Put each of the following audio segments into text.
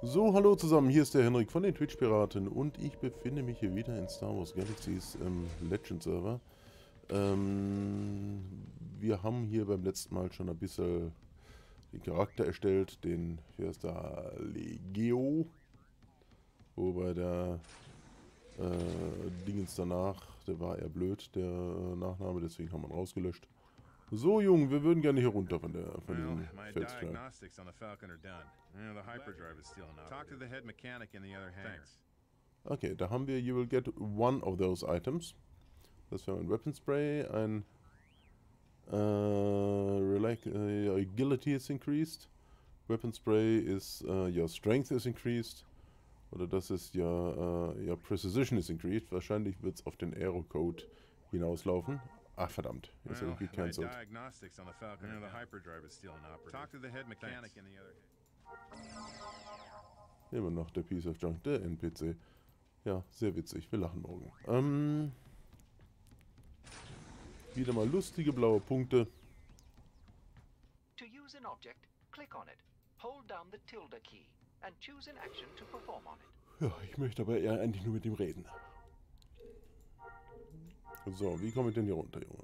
So, hallo zusammen, hier ist der Henrik von den Twitch-Piraten und ich befinde mich hier wieder in Star Wars Galaxies Legend-Server. Wir haben hier beim letzten Mal schon ein bisschen den Charakter erstellt, hier ist der Legio, wobei der Dingens danach, der war eher blöd, der Nachname, deswegen haben wir ihn rausgelöscht. So, Jung, wir würden gerne hier runter von diesem Felsfall. Diagnostics on the Falcon are done. The hyperdrive is still not. Talk to the head mechanic in the other hangar. Okay, da haben wir, you will get one of those items. Das wäre ein Weapon Spray, ein your agility is increased. Weapon Spray is your strength is increased. Oder das ist your precision is increased. Wahrscheinlich wird es auf den Aero-Code hinauslaufen. Ach verdammt, jetzt habe ich gecancelt. Diagnostics on the Falcon. The hyperdrive is still not. Talk to the head mechanic in the other. Immer noch der Piece of Junk, der NPC. Ja, sehr witzig, wir lachen morgen. Wieder mal lustige blaue Punkte. To use an object, click on it. Hold down the tilde key and choose an action to perform on it. Ja, ich möchte aber eher eigentlich nur mit ihm reden. So, wie komme ich denn hier runter, Junge?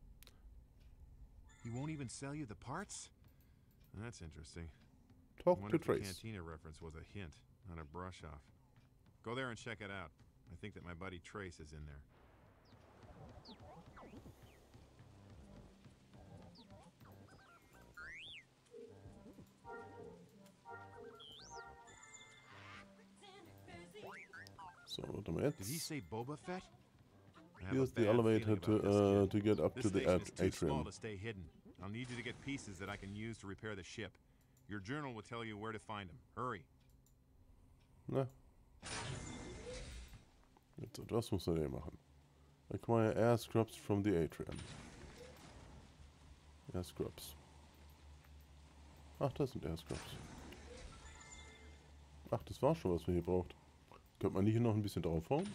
He won't even sell you the parts? That's interesting. Talk Wonder to if the Trace. Cantina reference was a hint, not a brush off. Go there and check it out. I think that my buddy Trace is in there. So, warte mal Did he jetzt. say Boba Fett? I have a Here's the bad elevator feeling about this kid. to get up to This the station is too small atrium. to stay hidden. I'll need you to get pieces that I can use to repair the ship. Your journal will tell you where to find them. Hurry. Na. Jetzt, was muss er denn machen? Acquire air scrubs from the atrium. Air scrubs. Ach, das sind Air scrubs. Ach, das war schon, was man hier braucht. Könnte man hier noch ein bisschen draufhauen?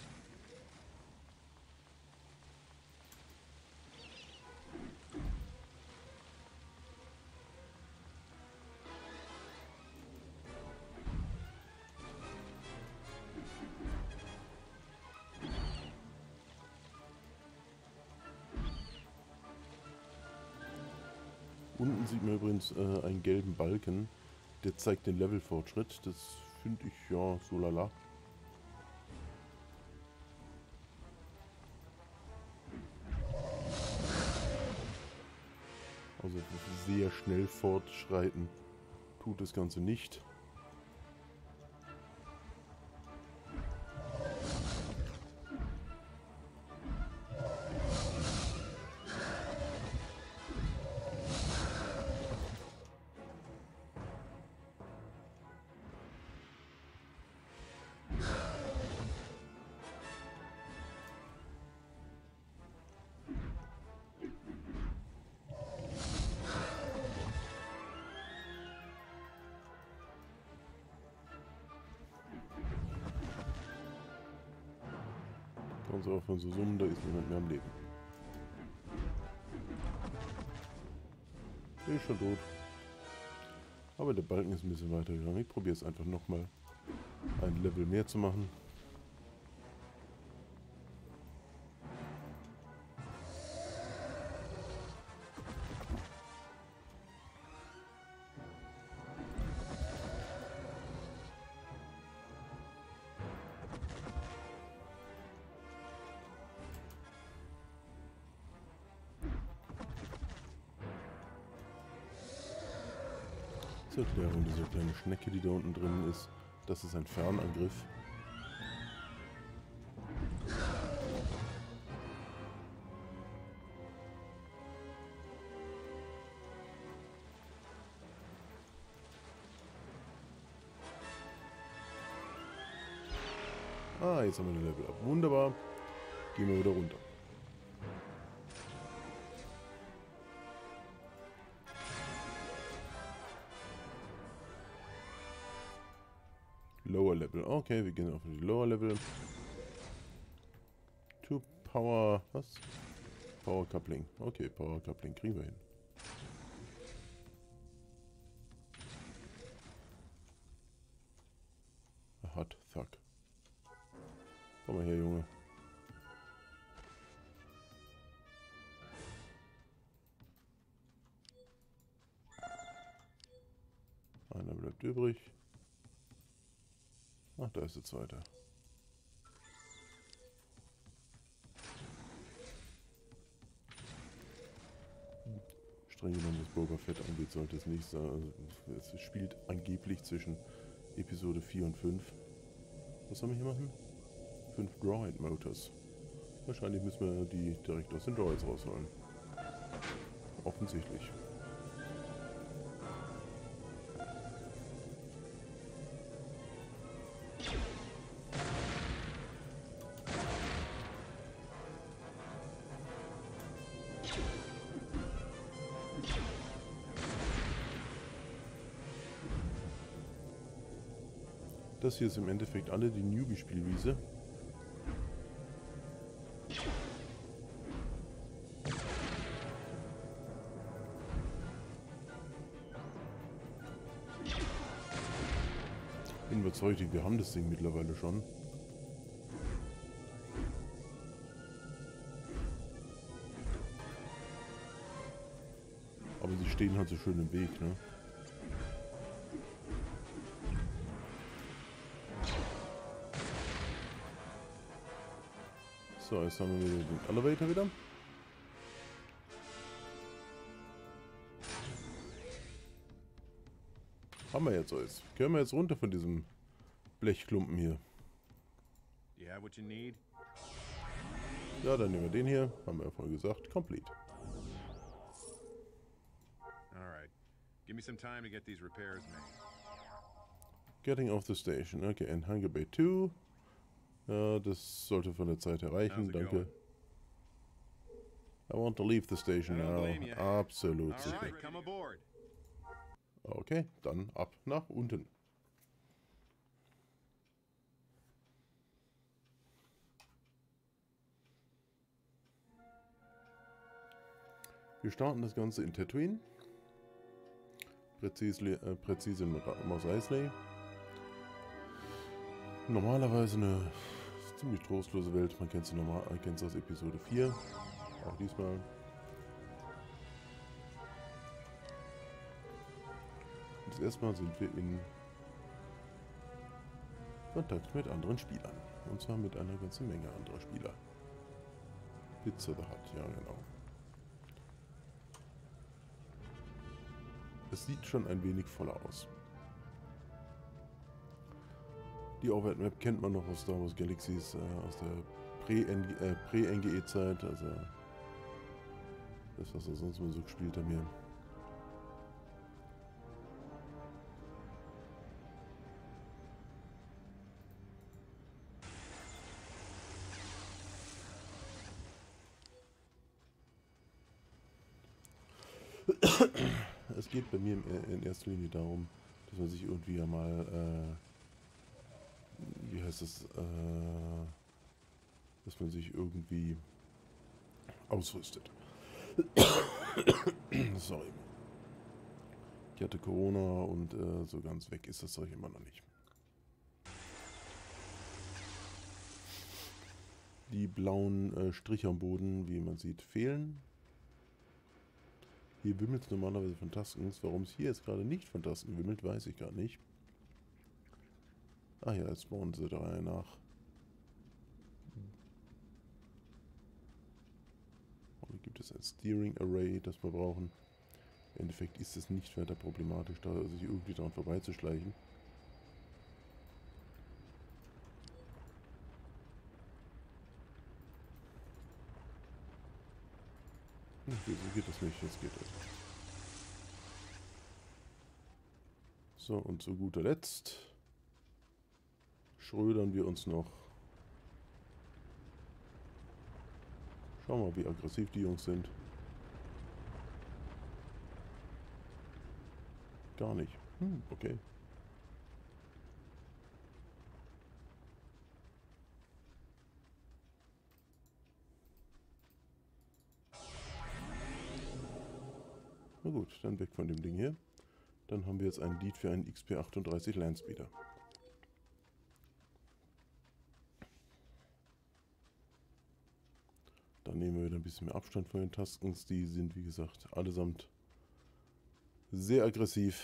Unten sieht man übrigens einen gelben Balken, der zeigt den Levelfortschritt. Das finde ich ja so lala. Also sehr schnell fortschreiten tut das Ganze nicht. Ganz aufhören zu summen, da ist niemand mehr am Leben. Der ist schon tot. Aber der Balken ist ein bisschen weiter gegangen. Ich probiere es einfach nochmal ein Level mehr zu machen. Zur Erklärung, diese kleine Schnecke, die da unten drin ist, das ist ein Fernangriff. Ah, jetzt haben wir den Level up. Wunderbar. Gehen wir wieder runter. Lower Level. Okay, wir gehen auf die Lower Level. To Power... Was? Power Coupling. Okay, Power Coupling kriegen wir hin. Hut Thug. Komm mal her, Junge. Einer bleibt übrig. Ach, da ist der zweite. Streng genommen, was Boba Fett angeht, sollte es nicht sein. Also, es spielt angeblich zwischen Episode 4 und 5. Was sollen wir hier machen? 5 Droid Motors. Wahrscheinlich müssen wir die direkt aus den Droids rausholen. Offensichtlich. Das hier ist im Endeffekt alle die Newbie-Spielwiese. Bin überzeugt, wir haben das Ding mittlerweile schon. Aber sie stehen halt so schön im Weg, ne? So, jetzt haben wir den Elevator wieder. Haben wir jetzt alles. Können wir jetzt runter von diesem Blechklumpen hier. Do you have what you need? Ja, dann nehmen wir den hier. Haben wir ja vorhin gesagt. Complete. Alright. Give me some time to get these repairs made. Getting off the station. Okay, and Hangar Bay 2. Ja, das sollte von der Zeit her reichen. Danke. I want to leave the station now. Absolut sicher. Alright, come aboard. Okay, dann ab nach unten. Wir starten das Ganze in Tatooine. Präzise in Mos Eisley. Normalerweise eine ziemlich trostlose Welt. Man kennt sie aus Episode 4. Auch diesmal. Das erste Mal sind wir in Kontakt mit anderen Spielern. Und zwar mit einer ganzen Menge anderer Spieler. Pizza the Hut, ja genau. Es sieht schon ein wenig voller aus. Die Overhead Map kennt man noch aus Star Wars Galaxies, aus der Prä-NGE-Zeit, also das, was wir sonst mal so gespielt haben hier. Es geht bei mir in erster Linie darum, dass man sich irgendwie ja mal, wie heißt es, dass man sich irgendwie ausrüstet. Sorry. Ich hatte Corona und so ganz weg ist das Zeug immer noch nicht. Die blauen Striche am Boden, wie man sieht, fehlen. Hier wimmelt es normalerweise von Taskens. Warum es hier jetzt gerade nicht von Tasken wimmelt, weiß ich gar nicht. Ah ja, jetzt spawnen sie der Reihe nach. Hier gibt es ein Steering Array, das wir brauchen. Im Endeffekt ist es nicht weiter problematisch, da sich irgendwie daran vorbeizuschleichen. Okay, so geht das nicht, jetzt geht das. So, und zu guter Letzt schrödern wir uns noch. Schauen wir mal, wie aggressiv die Jungs sind. Gar nicht. Okay. Na gut, dann weg von dem Ding hier. Dann haben wir jetzt ein Lied für einen XP38 Landspeeder. Dann nehmen wir wieder ein bisschen mehr Abstand von den Tuskens. Die sind, wie gesagt, allesamt sehr aggressiv.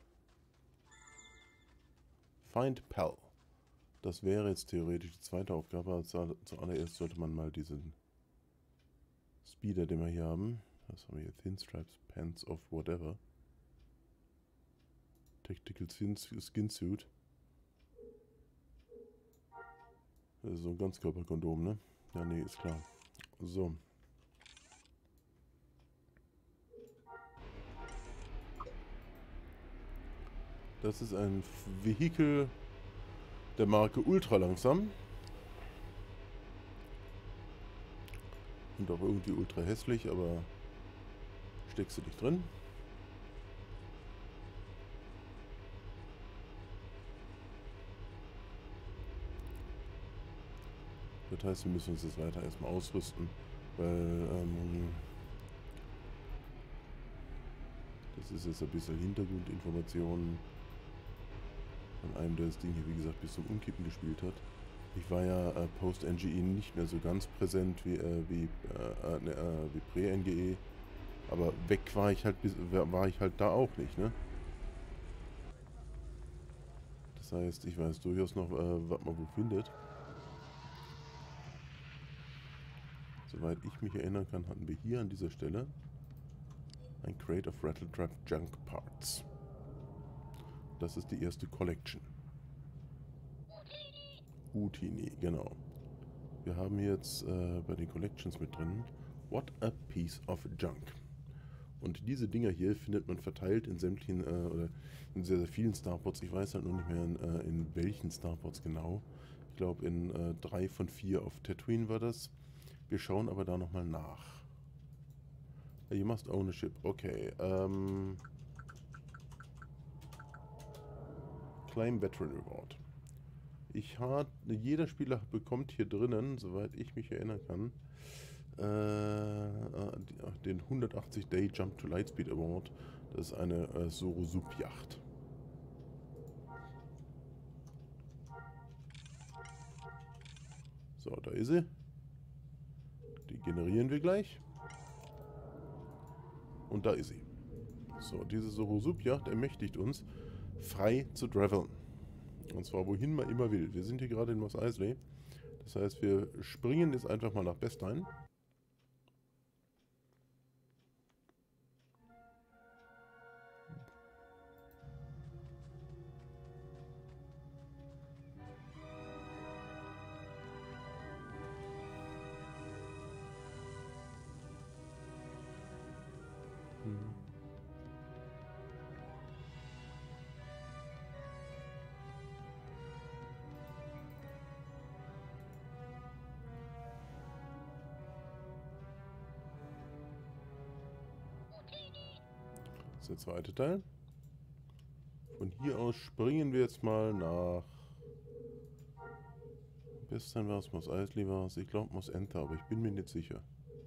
Find Pal. Das wäre jetzt theoretisch die zweite Aufgabe. Also zuallererst sollte man mal diesen Speeder, den wir hier haben. Was haben wir hier? Thin Stripes, Pants of Whatever. Tactical Skin Suit. Das ist so ein Ganzkörperkondom, ne? Ja, nee, ist klar. So. Das ist ein Vehikel der Marke Ultra langsam. Und auch irgendwie ultra hässlich, aber steckst du dich drin. Das heißt, wir müssen uns jetzt weiter erstmal ausrüsten, weil das ist jetzt ein bisschen Hintergrundinformationen von einem, der das Ding hier, wie gesagt, bis zum Umkippen gespielt hat. Ich war ja Post-NGE nicht mehr so ganz präsent wie Prä-NGE, aber weg war ich halt da auch nicht, ne? Das heißt, ich weiß durchaus noch, was man wo findet. Soweit ich mich erinnern kann, hatten wir hier an dieser Stelle ein Crate of Rattletrap Junk Parts. Das ist die erste Collection. Houdini, genau. Wir haben jetzt bei den Collections mit drin What a Piece of Junk. Und diese Dinger hier findet man verteilt in sämtlichen, oder in sehr, sehr vielen Starports. Ich weiß halt noch nicht mehr in welchen Starports genau. Ich glaube in 3 von 4 auf Tatooine war das. Wir schauen aber da nochmal nach. You must ownership. Okay. Claim Veteran Reward. Jeder Spieler bekommt hier drinnen, soweit ich mich erinnern kann, den 180-Day Jump to Lightspeed Award. Das ist eine Soro-Sub-Yacht. So, da ist sie. Die generieren wir gleich. Und da ist sie. So, diese Soro-Sub-Yacht ermächtigt uns, frei zu traveln. Und zwar wohin man immer will. Wir sind hier gerade in Mos Eisley. Das heißt, wir springen jetzt einfach mal nach Bastine. Das ist der zweite Teil. Von hier aus springen wir jetzt mal nach Bastine war es, Mos Eisley war es. Ich glaube Mos Enter, aber ich bin mir nicht sicher.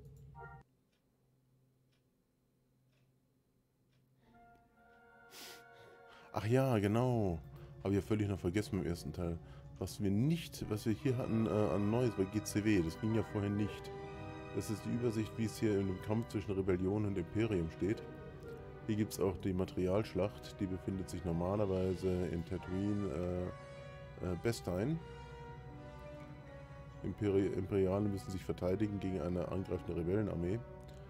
Ach ja, genau. Habe ich ja völlig noch vergessen im ersten Teil. Was wir hier hatten an Neues bei GCW, das ging ja vorher nicht. Das ist die Übersicht, wie es hier in dem Kampf zwischen Rebellion und Imperium steht. Hier gibt es auch die Materialschlacht, die befindet sich normalerweise in Tatooine, Bastine. Imperiale müssen sich verteidigen gegen eine angreifende Rebellenarmee.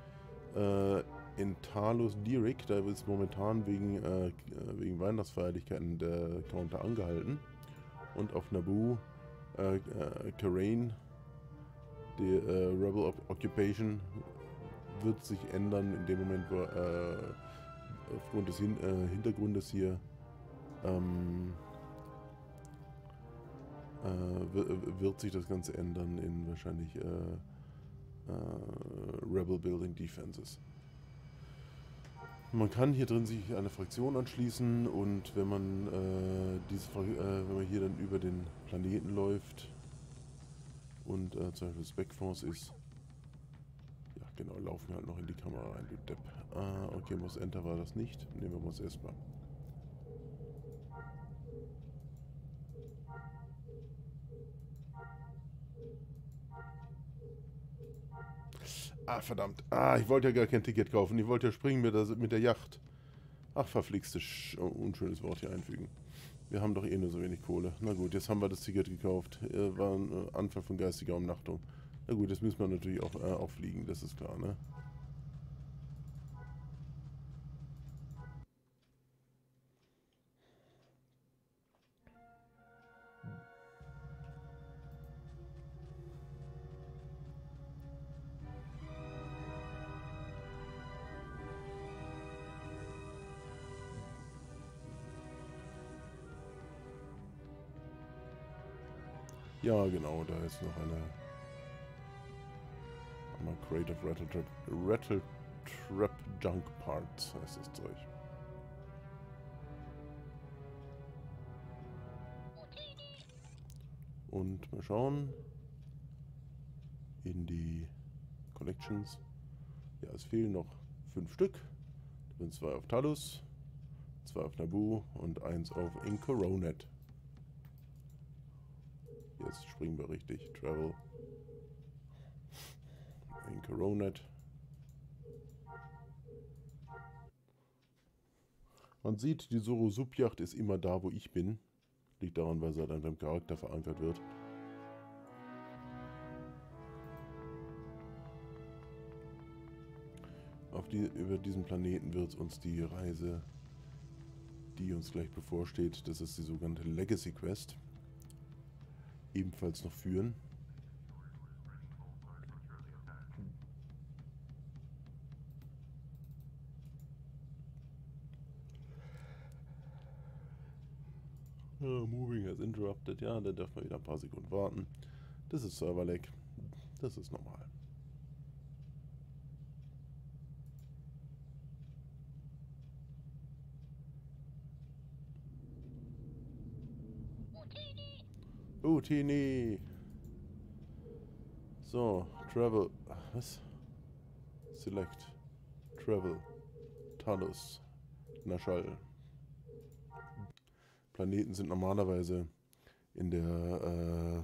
In Talos Derik, da ist momentan wegen Weihnachtsfeierlichkeiten der Counter angehalten. Und auf Naboo, Karain, die Rebel Occupation, wird sich ändern in dem Moment, wo aufgrund des Hintergrundes hier wird sich das Ganze ändern in wahrscheinlich Rebel Building Defenses. Man kann hier drin sich eine Fraktion anschließen und wenn man wenn man hier dann über den Planeten läuft und zum Beispiel Spec-Force ist, ja genau, laufen wir halt noch in die Kamera rein, du Depp. Okay, Mos Enter war das nicht. Nehmen wir Mos Espa. Ah, verdammt. Ah, ich wollte ja gar kein Ticket kaufen. Ich wollte ja springen mit der Yacht. Ach, verflixte unschönes Wort hier einfügen. Wir haben doch eh nur so wenig Kohle. Na gut, jetzt haben wir das Ticket gekauft. War ein Anfall von geistiger Umnachtung. Na gut, jetzt müssen wir natürlich auch fliegen, das ist klar, ne? Ja, genau, da ist noch eine Crate of Rattle Trap Junk Parts, heißt das Zeug. Und mal schauen. In die Collections. Ja, es fehlen noch 5 Stück. Das sind 2 auf Talus, 2 auf Naboo und 1 auf Incoronet. Jetzt springen wir richtig. Travel. Incoronet. Man sieht, die Zoro-Sub-Yacht ist immer da, wo ich bin. Liegt daran, weil sie halt an deinem Charakter verankert wird. Über diesen Planeten wird uns die Reise, die uns gleich bevorsteht, das ist die sogenannte Legacy Quest, ebenfalls noch führen. Moving has interrupted. Ja, da darf man wieder ein paar Sekunden warten. Das ist Server-Lag. Das ist normal. Utini! So, Travel. Was? Select. Travel. Talus. Nashal. Planeten sind normalerweise in der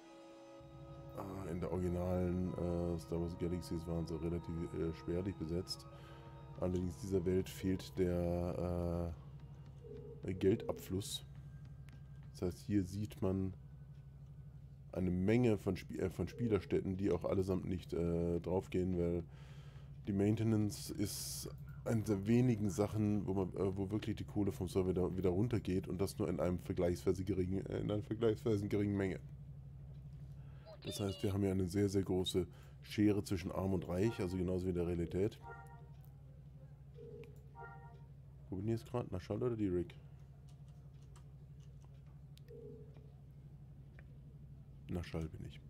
originalen Star Wars Galaxies waren sie relativ spärlich besetzt. Allerdings dieser Welt fehlt der Geldabfluss. Das heißt, hier sieht man eine Menge von Spielerstätten, die auch allesamt nicht draufgehen, weil die Maintenance ist eine der wenigen Sachen, wo wirklich die Kohle vom Server wieder runtergeht und das nur in einer vergleichsweise geringen Menge. Das heißt, wir haben hier eine sehr, sehr große Schere zwischen Arm und Reich, also genauso wie in der Realität. Wo bin ich jetzt gerade? Nashal oder Dirik? Nashal bin ich.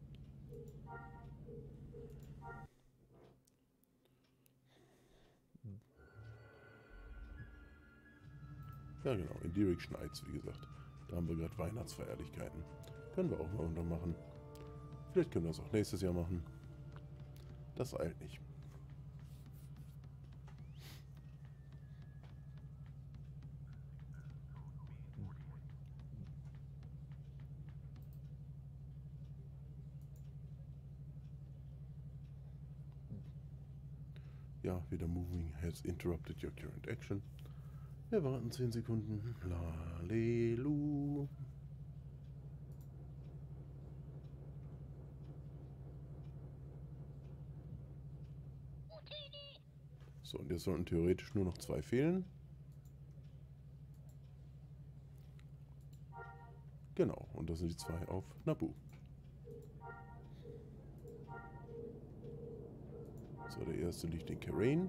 Ja genau, in Dirik schneit's, wie gesagt. Da haben wir gerade Weihnachtsfeierlichkeiten. Können wir auch mal untermachen. Vielleicht können wir das auch nächstes Jahr machen. Das eilt nicht. Ja, wieder Moving has interrupted your current action. Wir warten 10 Sekunden. Lalelu. So, und jetzt sollten theoretisch nur noch 2 fehlen. Genau, und das sind die 2 auf Naboo. So, der erste liegt in Karain.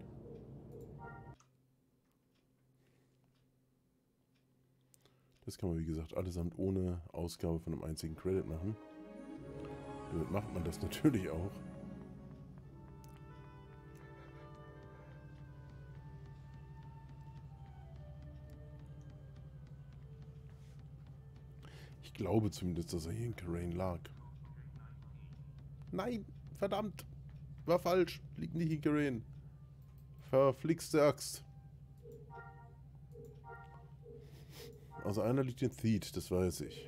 Das kann man, wie gesagt, allesamt ohne Ausgabe von einem einzigen Credit machen. Damit macht man das natürlich auch. Ich glaube zumindest, dass er hier in Karain lag. Nein, verdammt! War falsch, liegt nicht in Karain. Verflixte Axt. Also einer liegt in Theed, das weiß ich.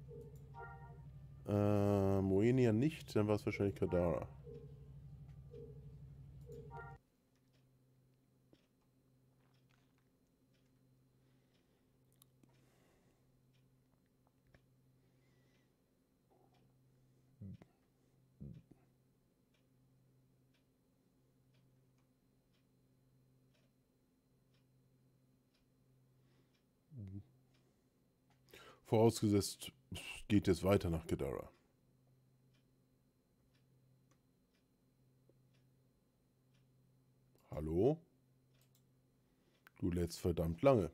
Moenia nicht, dann war es wahrscheinlich Kadara. Vorausgesetzt, es geht jetzt weiter nach Kadara. Hallo? Du lädst verdammt lange.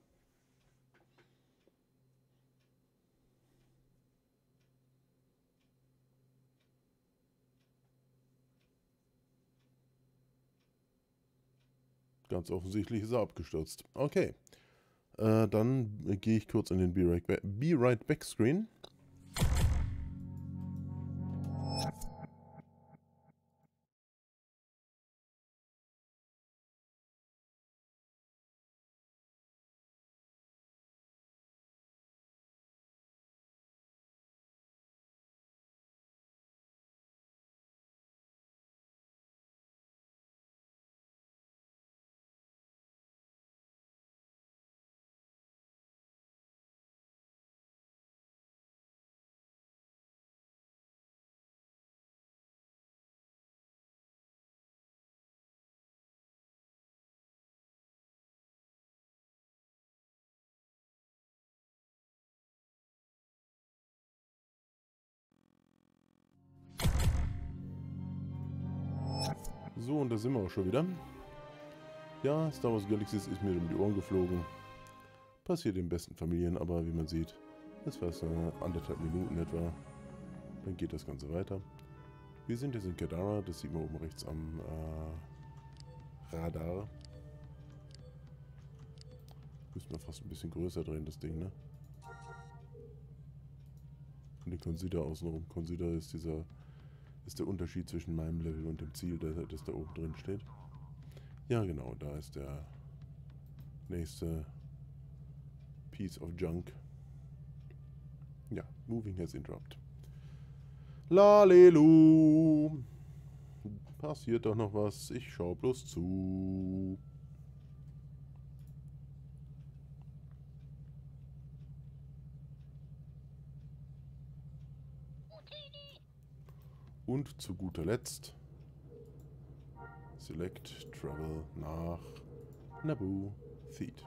Ganz offensichtlich ist er abgestürzt. Okay. Dann gehe ich kurz in den Be Right Back Screen. So, und da sind wir auch schon wieder. Ja, Star Wars Galaxies ist mir um die Ohren geflogen. Passiert in besten Familien, aber wie man sieht, das war es 1,5 Minuten etwa. Dann geht das Ganze weiter. Wir sind jetzt in Kadara, das sieht man oben rechts am Radar. Müssen wir fast ein bisschen größer drehen, das Ding, ne? Und den Consider außenrum. Consider ist der Unterschied zwischen meinem Level und dem Ziel, das da oben drin steht. Ja, genau, da ist der nächste Piece of Junk. Ja, Moving has interrupt. Lalelu! Passiert doch noch was, ich schau bloß zu. Und zu guter Letzt Select Travel nach Naboo Theed.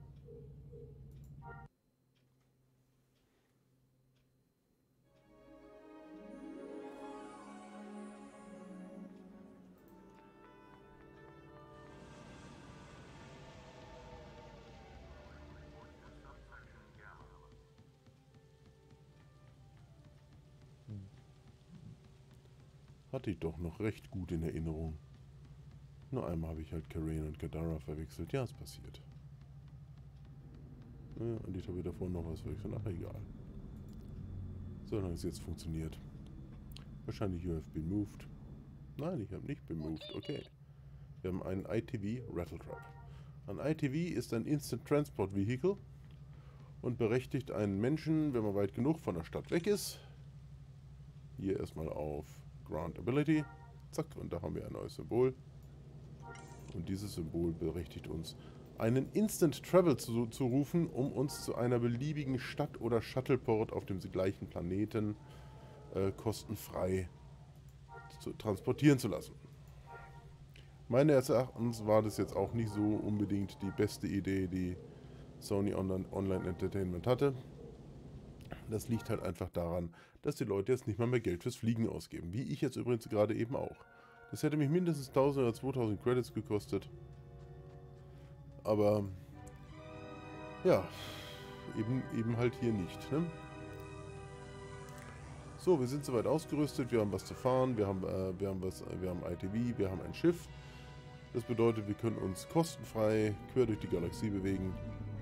Hatte ich doch noch recht gut in Erinnerung. Nur einmal habe ich halt Karen und Kadara verwechselt. Ja, es passiert. Ja, und ich habe davor noch was verwechselt. Ach, egal. Solange es jetzt funktioniert. Wahrscheinlich you have been moved. Nein, ich habe nicht been moved. Okay. Wir haben einen ITV Rattletrap. Ein ITV ist ein Instant Transport Vehicle und berechtigt einen Menschen, wenn man weit genug von der Stadt weg ist, hier erstmal auf Ground Ability. Zack, und da haben wir ein neues Symbol. Und dieses Symbol berechtigt uns, einen Instant Travel zu rufen, um uns zu einer beliebigen Stadt oder Shuttleport auf dem gleichen Planeten kostenfrei transportieren zu lassen. Meines Erachtens war das jetzt auch nicht so unbedingt die beste Idee, die Sony Online Entertainment hatte. Das liegt halt einfach daran, dass die Leute jetzt nicht mal mehr Geld fürs Fliegen ausgeben. Wie ich jetzt übrigens gerade eben auch. Das hätte mich mindestens 1000 oder 2000 Credits gekostet. Aber ja, eben halt hier nicht. Ne? So, wir sind soweit ausgerüstet, wir haben was zu fahren, wir haben ITV, wir haben ein Schiff. Das bedeutet, wir können uns kostenfrei quer durch die Galaxie bewegen.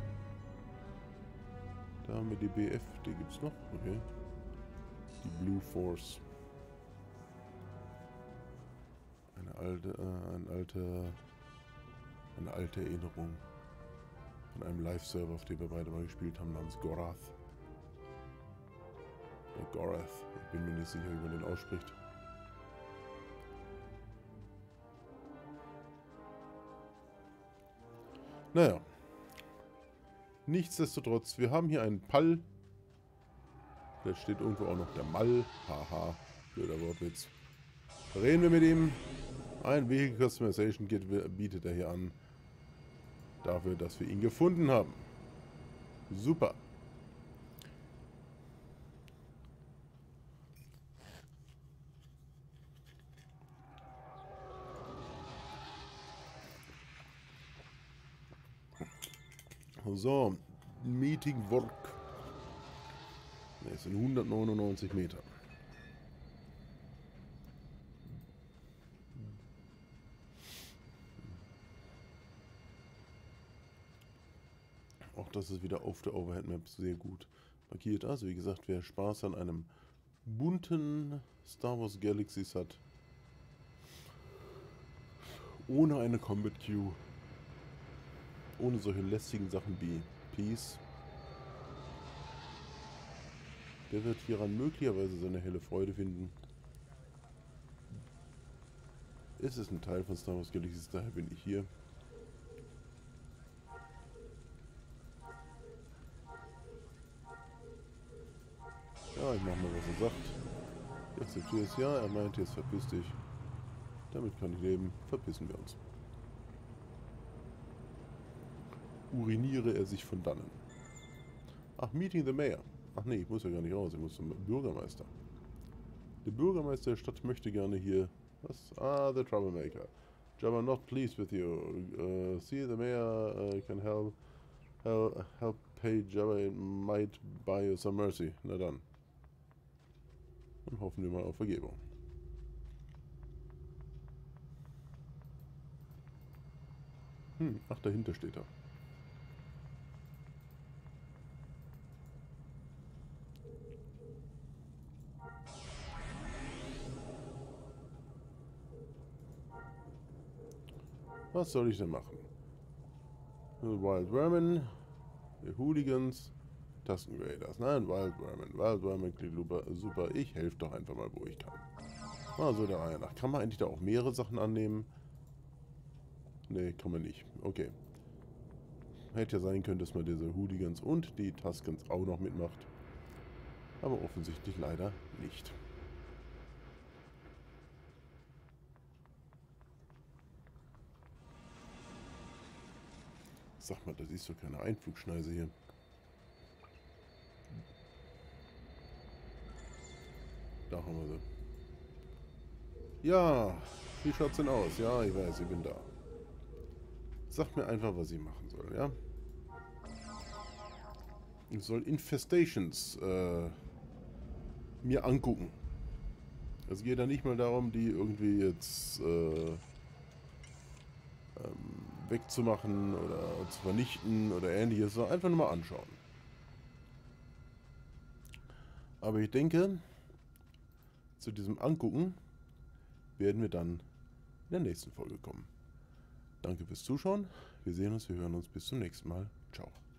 Da haben wir die BF, die gibt es noch. Okay. Die Blue Force. Eine alte Erinnerung von einem Live-Server, auf dem wir beide mal gespielt haben, namens Gorath. Gorath, ich bin mir nicht sicher, wie man den ausspricht. Naja. Nichtsdestotrotz, wir haben hier einen Pall. Da steht irgendwo auch noch der Mall. Haha, blöder Wortwitz. Reden wir mit ihm. Ein Vehicle Customization Kit bietet er hier an. Dafür, dass wir ihn gefunden haben. Super. So, Meeting Work. Ne, es sind 199 Meter. Auch das ist wieder auf der Overhead Map sehr gut markiert. Also wie gesagt, wer Spaß an einem bunten Star Wars Galaxies hat, ohne eine Combat Queue, ohne solche lästigen Sachen wie Peace, der wird hieran möglicherweise seine helle Freude finden. Es ist ein Teil von Star Wars Galaxies, daher bin ich hier. Ja, ich mach mal, was er sagt. Ich akzeptiere es, ja, er meint, jetzt verpiss dich. Damit kann ich leben. Verpissen wir uns. Uriniere er sich von dannen. Ach, Meeting the Mayor. Ach nee, ich muss ja gar nicht raus, ich muss zum Bürgermeister. Der Bürgermeister der Stadt möchte gerne hier... Was? Ah, the troublemaker. Jabba not pleased with you. See, the mayor can help pay Jabba, it might buy you some mercy. Na dann. Dann hoffen wir mal auf Vergebung. Ach, dahinter steht er. Was soll ich denn machen? Wild Vermin, die Hooligans, Taskengraders. Nein, Wild Vermin. Wild Vermin klingt super. Ich helfe doch einfach mal, wo ich kann. Also der Reihe nach. Kann man eigentlich da auch mehrere Sachen annehmen? Nee, kann man nicht. Okay. Hätte ja sein können, dass man diese Hooligans und die Tuskens auch noch mitmacht. Aber offensichtlich leider nicht. Sag mal, das ist doch keine Einflugschneise hier. Da haben wir sie. Ja, wie schaut's denn aus? Ja, ich weiß, ich bin da. Sagt mir einfach, was ich machen soll, ja? Ich soll Infestations mir angucken. Es geht ja nicht mal darum, die irgendwie jetzt wegzumachen oder zu vernichten oder ähnliches, sondern einfach nur mal anschauen. Aber ich denke, zu diesem Angucken werden wir dann in der nächsten Folge kommen. Danke fürs Zuschauen. Wir sehen uns, wir hören uns bis zum nächsten Mal. Ciao.